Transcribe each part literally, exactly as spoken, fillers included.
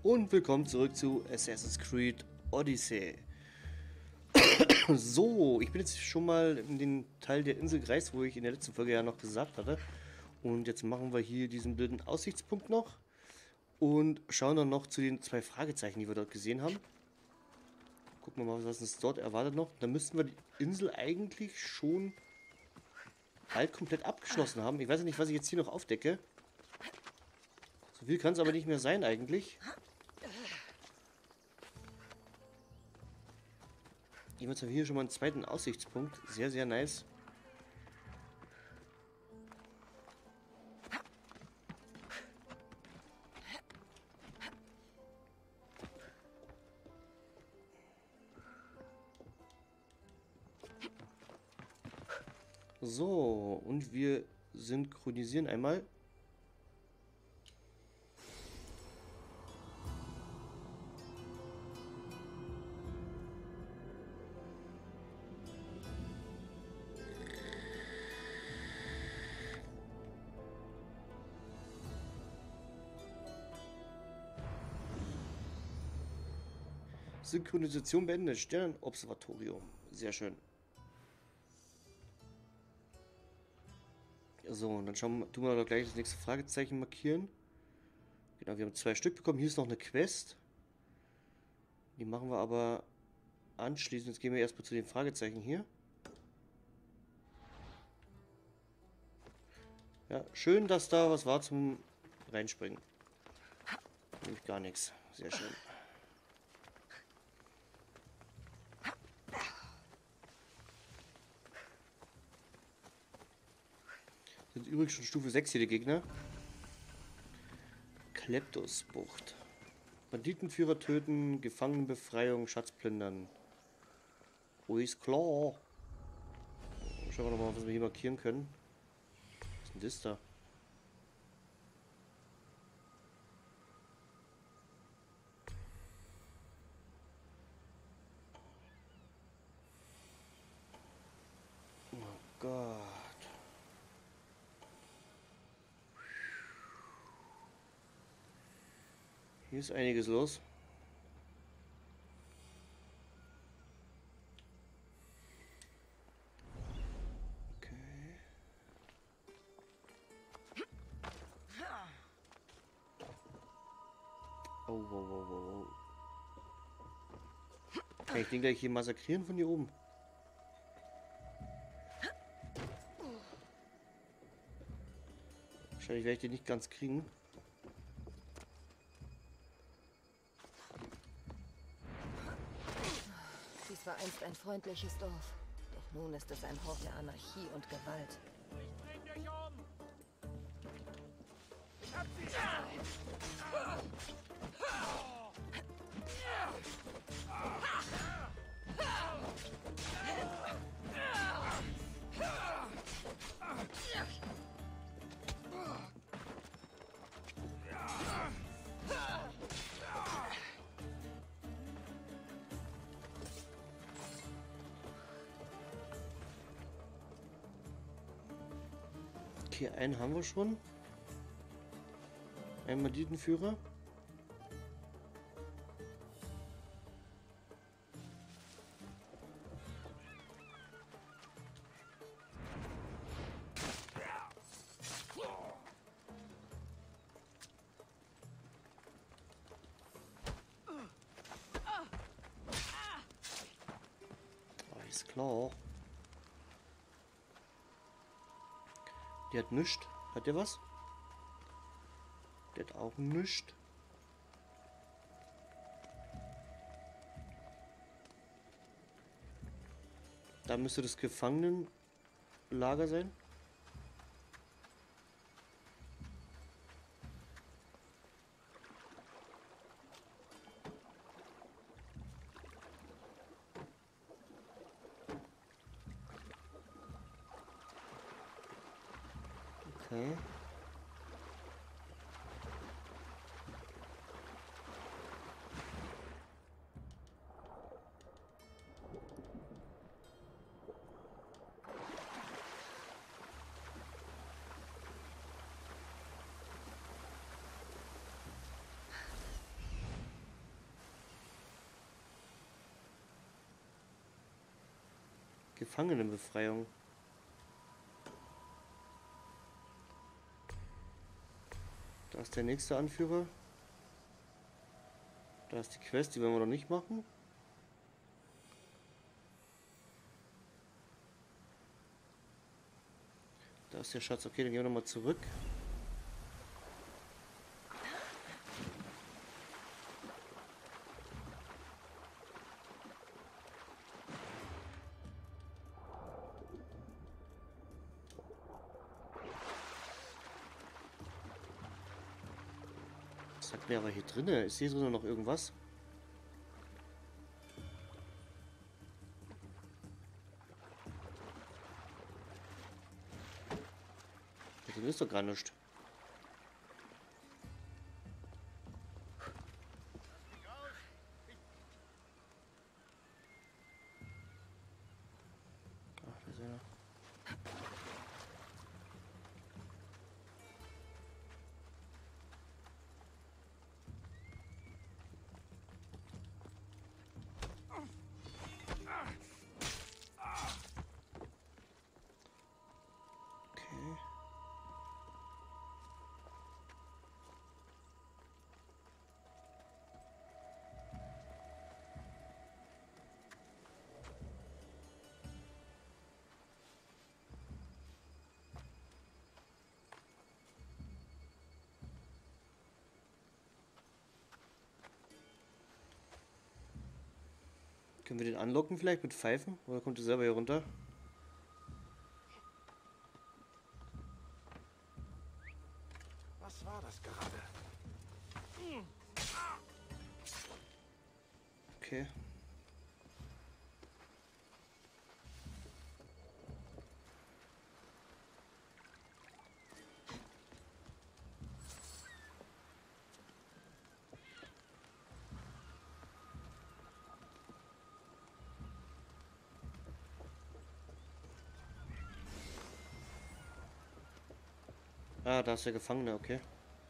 und willkommen zurück zu Assassin's Creed Odyssey. So, ich bin jetzt schon mal in den Teil der Insel gereist, wo ich in der letzten Folge ja noch gesagt hatte. Und jetzt machen wir hier diesen blöden Aussichtspunkt noch und schauen dann noch zu den zwei Fragezeichen, die wir dort gesehen haben. Gucken wir mal, was uns dort erwartet noch. Dann müssten wir die Insel eigentlich schon bald komplett abgeschlossen haben. Ich weiß nicht, was ich jetzt hier noch aufdecke. So viel kann es aber nicht mehr sein eigentlich. Jedenfalls haben wir hier schon mal einen zweiten Aussichtspunkt. Sehr, sehr nice. So, und wir synchronisieren einmal. Synchronisation beendet. Sternenobservatorium. Sehr schön. So, und dann schauen wir, tun wir doch gleich das nächste Fragezeichen markieren. Genau, wir haben zwei Stück bekommen. Hier ist noch eine Quest. Die machen wir aber anschließend. Jetzt gehen wir erstmal zu den Fragezeichen hier. Ja, schön, dass da was war zum Reinspringen. Nämlich gar nichts. Sehr schön. Sind übrigens schon Stufe sechs hier die Gegner. Kleptosbucht. Banditenführer töten, Gefangenenbefreiung, Schatz plündern. Wo ist klar? Schauen wir nochmal, was wir hier markieren können. Was ist denn das da? Oh Gott. Hier ist einiges los. Okay. Oh, wow, wow, wow. Kann ich den gleich hier massakrieren von hier oben? Wahrscheinlich werde ich den nicht ganz kriegen. Dies war einst ein freundliches Dorf, doch nun ist es ein Hort der Anarchie und Gewalt. Ich bring dich um! Ich hab sie! Okay, einen haben wir schon. Ein Banditenführer. Alles klar. Der hat nichts. Hat der was? Der hat auch nichts. Da müsste das Gefangenenlager sein. Okay. Gefangenenbefreiung. Da ist der nächste Anführer. Da ist die Quest, die werden wir noch nicht machen. Da ist der Schatz. Okay, dann gehen wir nochmal zurück. Was sagt mir aber hier drinnen? Ist hier drinnen noch irgendwas? Hier drin ist doch gar nichts. Ach, da ist einer. Okay. Können wir den anlocken vielleicht mit Pfeifen? Oder kommt er selber hier runter? Was war das gerade? Okay. Ah, da ist der Gefangene, okay.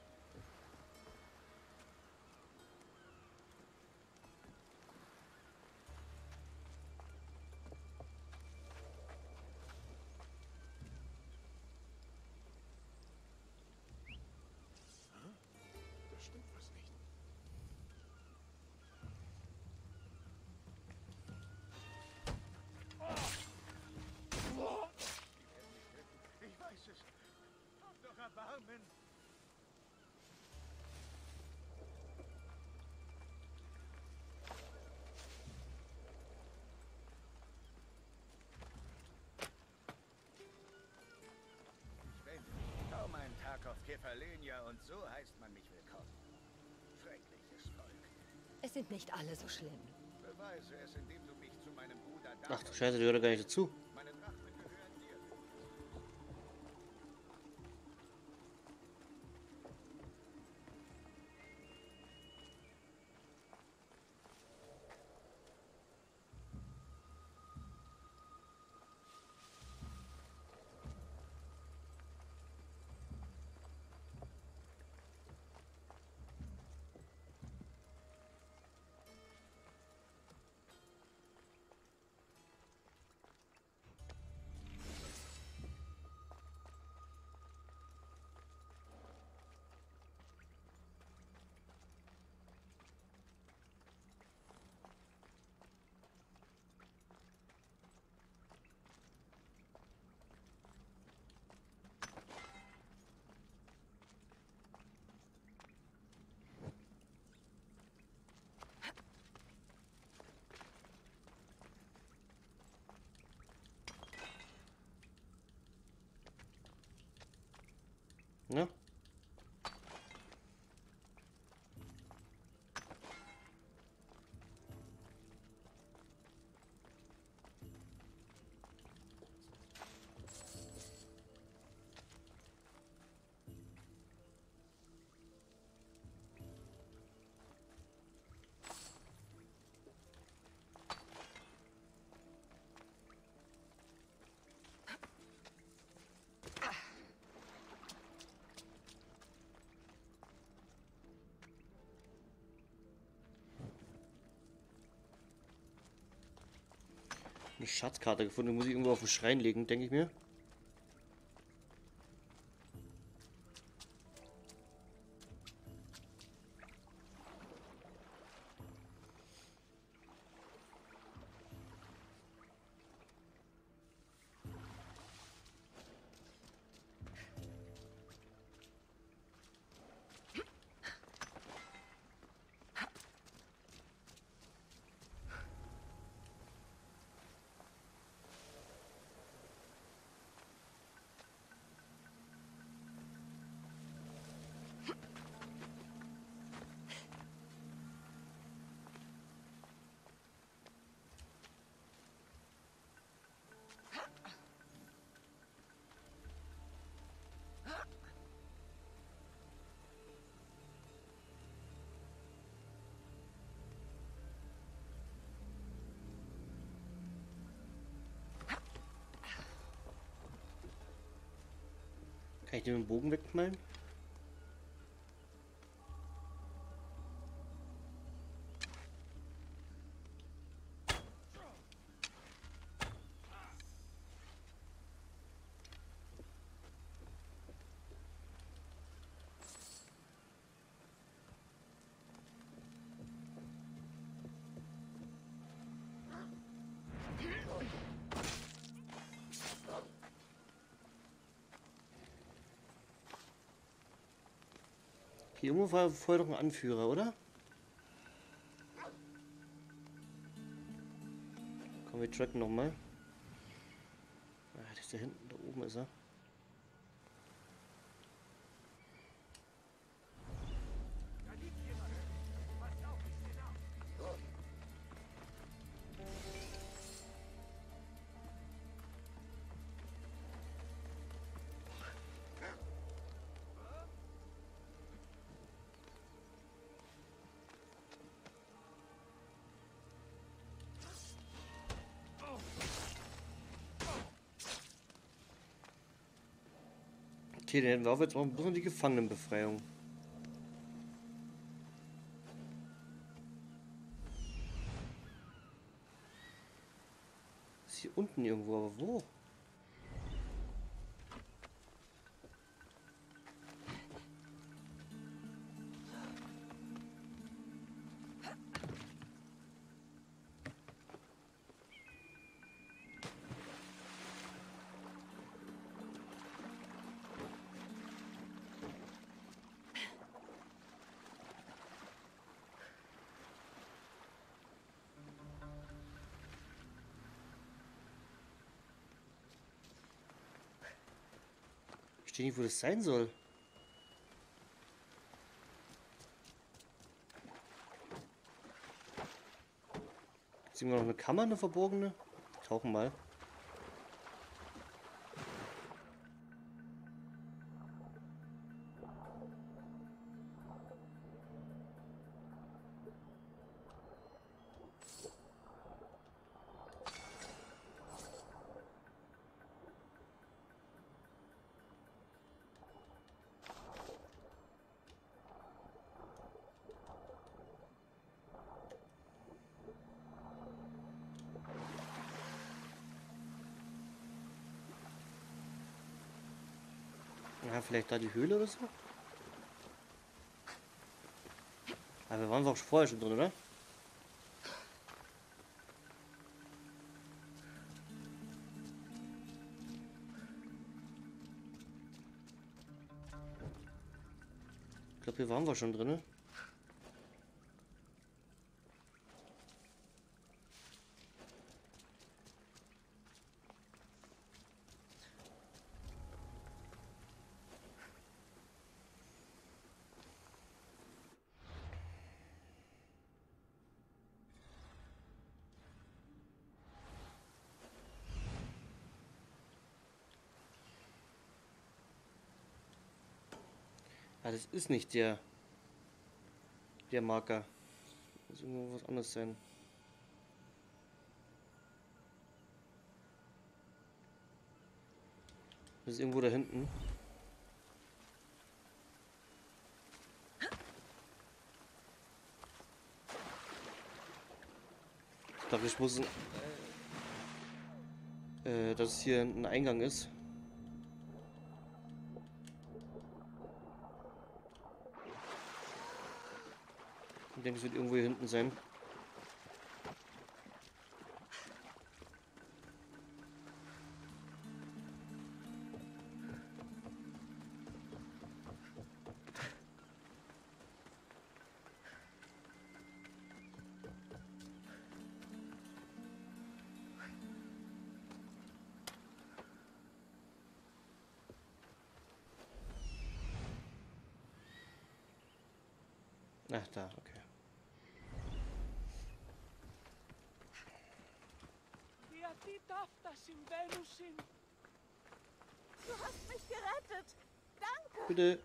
Da stimmt was nicht. Ich weiß es. Hab doch Erbarmen. Ich bin kaum einen Tag auf Kefalonia und so heißt man mich willkommen. Schreckliches Volk. Es sind nicht alle so schlimm. Beweise es, indem du mich zu meinem Bruder Ach du Scheiße, die hört doch gar nicht dazu. Meine Drachen gehören dir. eine Schatzkarte gefunden. Die muss ich irgendwo auf den Schrein legen, denke ich mir. Kann ich den Bogen wegknallen? Hier irgendwo war vorher doch ein Anführer, oder? Komm, wir tracken nochmal. Ah, der ist da hinten, da oben ist er. Okay, dann hätten wir auch jetzt mal bloß noch die Gefangenenbefreiung. Ist hier unten irgendwo, aber wo? Ich verstehe nicht, wo das sein soll. Ist irgendwo noch eine Kammer, eine verborgene? Tauchen mal. Ja, vielleicht da die Höhle oder so? Aber wir waren doch vorher schon drin, oder? Ich glaube, hier waren wir schon drin. Ah, das ist nicht der, der Marker. Das muss irgendwo was anderes sein. Das ist irgendwo da hinten. Ich glaube, ich muss... äh, dass es hier ein Eingang ist. Ich denke, es wird irgendwo hier hinten sein. Ach, da, okay. Γιατί τα αυτά συμβαίνουν συν. Du hast mich gerettet. Danke. Bitte.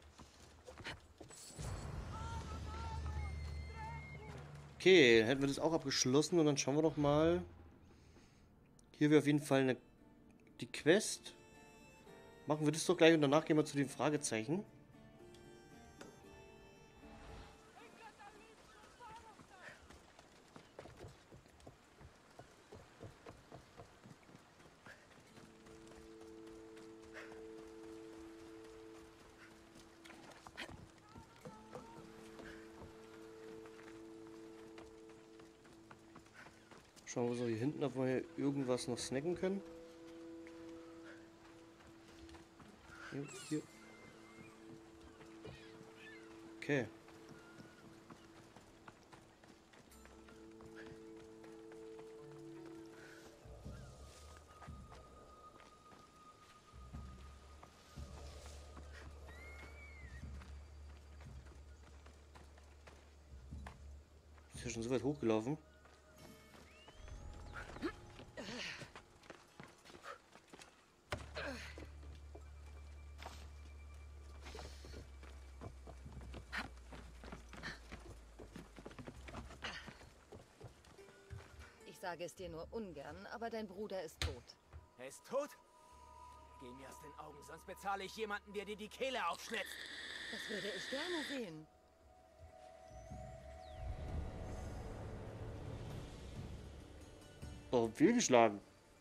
Okay, hätten wir das auch abgeschlossen und dann schauen wir doch mal. Hier wäre auf jeden Fall eine, die Quest. Machen wir das doch gleich und danach gehen wir zu den Fragezeichen. Schauen wir so hier hinten, ob wir hier irgendwas noch snacken können. Hier, hier. Okay. Ist ja schon so weit hochgelaufen. Ich sage es dir nur ungern, aber dein Bruder ist tot. Er ist tot? Geh mir aus den Augen, sonst bezahle ich jemanden, der dir die Kehle aufschlitzt. Das würde ich gerne sehen. Oh, fehlgeschlagen.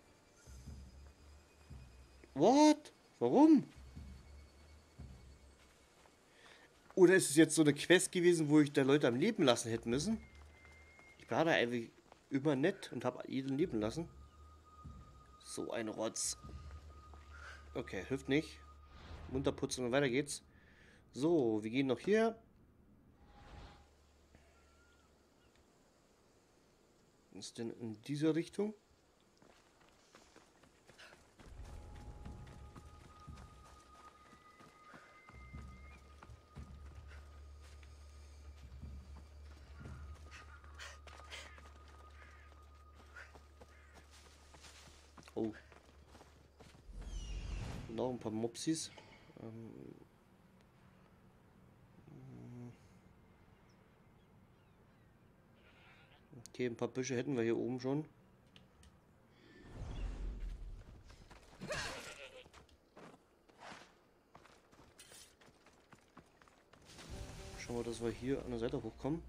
What? Warum? Oder ist es jetzt so eine Quest gewesen, wo ich da Leute am Leben lassen hätte müssen? Ich war da einfach immer nett und habe jeden leben lassen. So ein Rotz. Okay, hilft nicht. Munter putzen und weiter geht's. So, wir gehen noch hier. Was ist denn in dieser Richtung? Oh. Noch ein paar Mopsis. Ähm. Okay, ein paar Büsche hätten wir hier oben schon. Schauen wir, dass wir hier an der Seite hochkommen.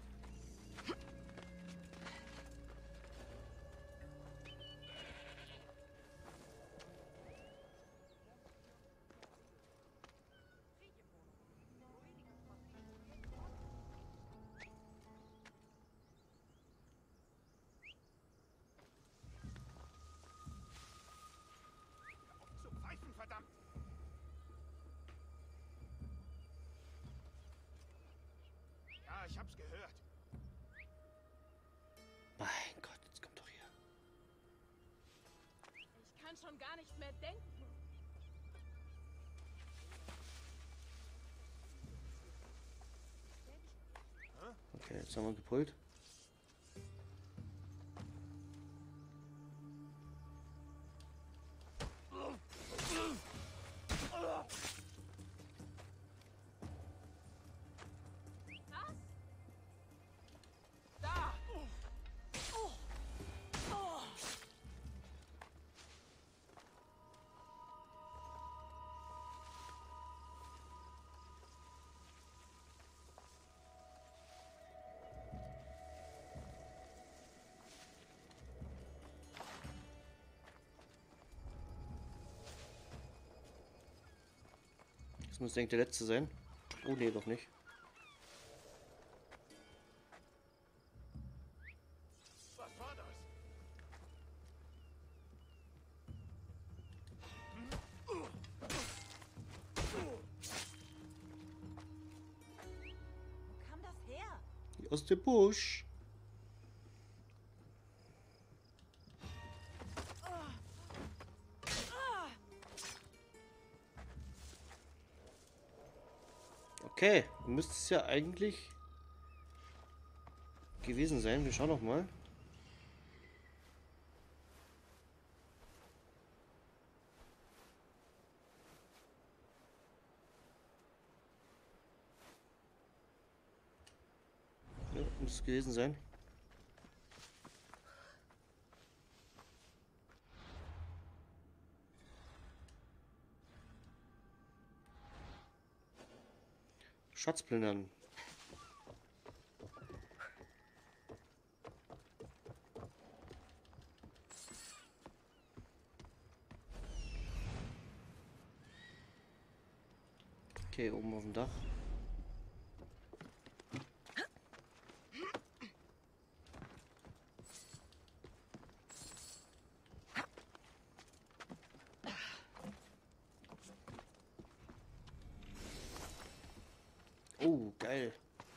Zu pfeifen, verdammt! Ja, ich hab's gehört. Mein Gott, jetzt kommt doch hier. Ich kann schon gar nicht mehr denken. Okay, jetzt haben wir gepult. Da! Das muss eigentlich der letzte sein. Oh nee, doch nicht. Was war das? Wo kam das her? Aus dem Busch. Okay, müsste es ja eigentlich gewesen sein. Wir schauen noch mal. Ja, muss es gewesen sein. Schatz plündern. Okay, oben auf dem Dach. Oh, geil.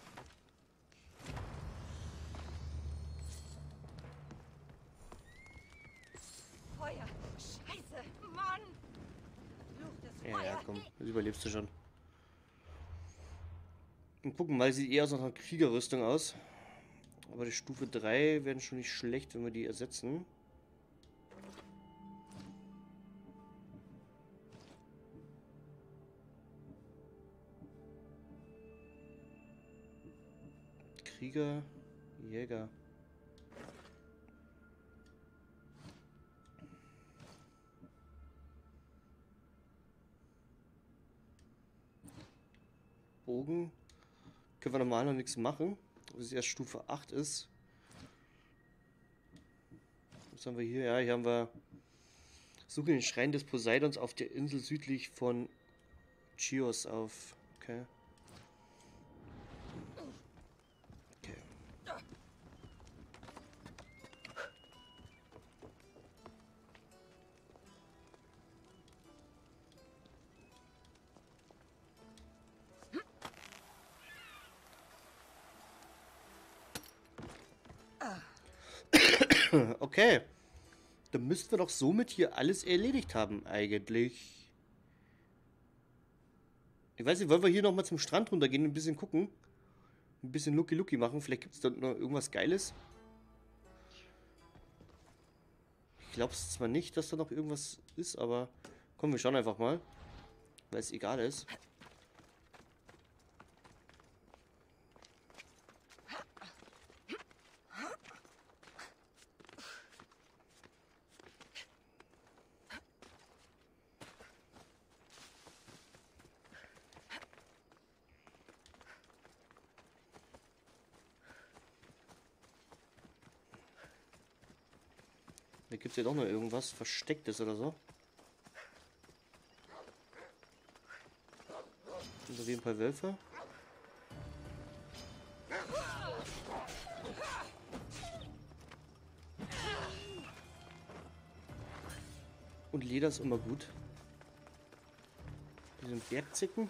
Feuer! Scheiße! Mann! Fluch des Ja, ja, Feuers! komm, das überlebst du schon. Und gucken mal, sieht eher so nach einer Kriegerrüstung aus. Aber die Stufe drei werden schon nicht schlecht, wenn wir die ersetzen. Krieger, Jäger. Bogen. Können wir normal noch nichts machen, weil es erst Stufe acht ist. Was haben wir hier? Ja, hier haben wir Suche den Schrein des Poseidons auf der Insel südlich von Chios auf. Okay. Okay. Okay. Dann müssten wir doch somit hier alles erledigt haben, eigentlich. Ich weiß nicht, wollen wir hier nochmal zum Strand runtergehen und ein bisschen gucken? Ein bisschen Lucky-Lucky machen. Vielleicht gibt es dort noch irgendwas Geiles. Ich glaube es zwar nicht, dass da noch irgendwas ist, aber komm, wir schauen einfach mal. Weil es egal ist. Da gibt es ja doch noch irgendwas Verstecktes oder so. Sind auf jeden Fall Wölfe. Und Leder ist immer gut. Die sind Bergzicken.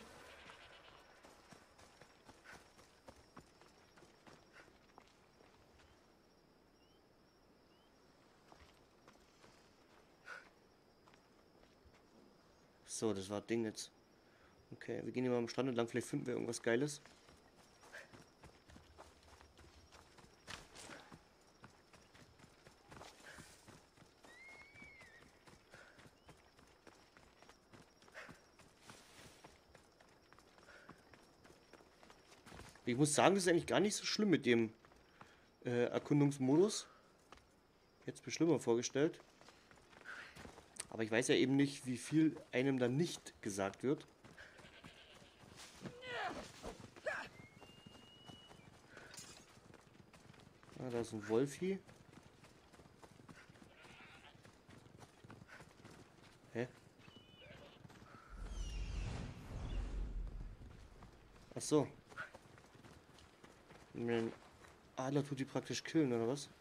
So, das war Ding jetzt. Okay, wir gehen hier mal am Strand entlang, vielleicht finden wir irgendwas Geiles. Ich muss sagen, das ist eigentlich gar nicht so schlimm mit dem äh, Erkundungsmodus. Jetzt mir schlimmer vorgestellt. Aber ich weiß ja eben nicht, wie viel einem dann nicht gesagt wird. Ah, da ist ein Wolfi. Hä? Ach so. Den Adler tut die praktisch killen, oder was?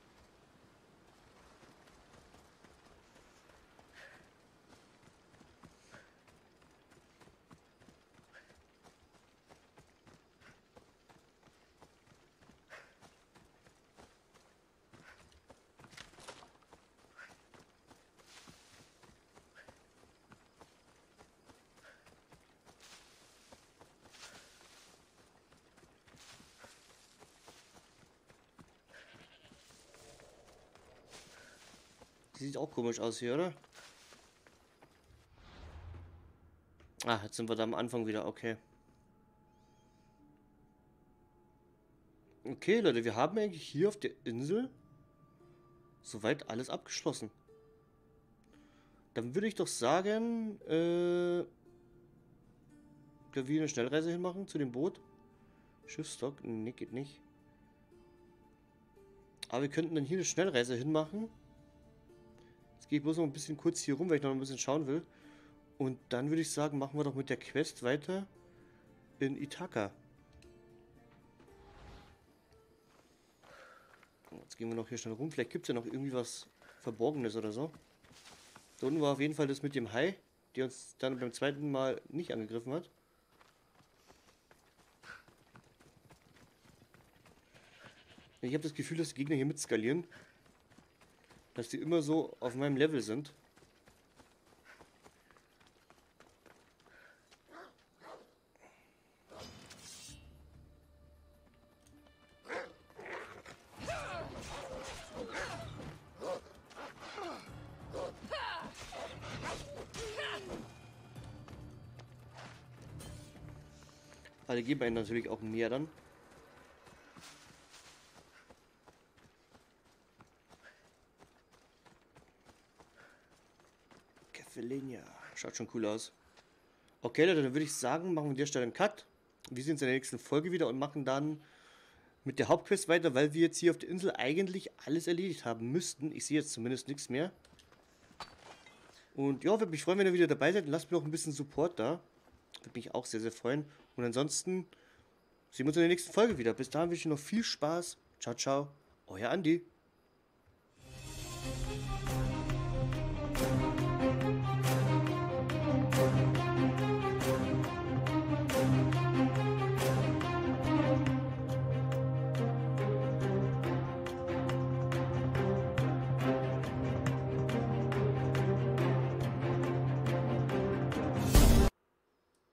Sieht auch komisch aus hier, oder? Ah, jetzt sind wir da am Anfang wieder, okay. Okay, Leute, wir haben eigentlich hier auf der Insel soweit alles abgeschlossen. Dann würde ich doch sagen, äh, können wir eine Schnellreise hinmachen zu dem Boot? Schiffsdock? Nee, geht nicht. Aber wir könnten dann hier eine Schnellreise hinmachen. Jetzt gehe ich bloß noch ein bisschen kurz hier rum, weil ich noch ein bisschen schauen will. Und dann würde ich sagen, machen wir doch mit der Quest weiter in Ithaka. Jetzt gehen wir noch hier schnell rum. Vielleicht gibt es ja noch irgendwie was Verborgenes oder so. Da unten war auf jeden Fall das mit dem Hai, der uns dann beim zweiten Mal nicht angegriffen hat. Ich habe das Gefühl, dass die Gegner hier mitskalieren. Dass die immer so auf meinem Level sind. Alle geben einen natürlich auch mehr dann. Kefalinia. Schaut schon cool aus. Okay, Leute, dann würde ich sagen, machen wir an der Stelle einen Cut. Wir sehen uns in der nächsten Folge wieder und machen dann mit der Hauptquest weiter, weil wir jetzt hier auf der Insel eigentlich alles erledigt haben müssten. Ich sehe jetzt zumindest nichts mehr. Und ja, würde mich freuen, wenn ihr wieder dabei seid. Und lasst mir noch ein bisschen Support da. Würde mich auch sehr, sehr freuen. Und ansonsten sehen wir uns in der nächsten Folge wieder. Bis dahin wünsche ich noch viel Spaß. Ciao, ciao. Euer Andi.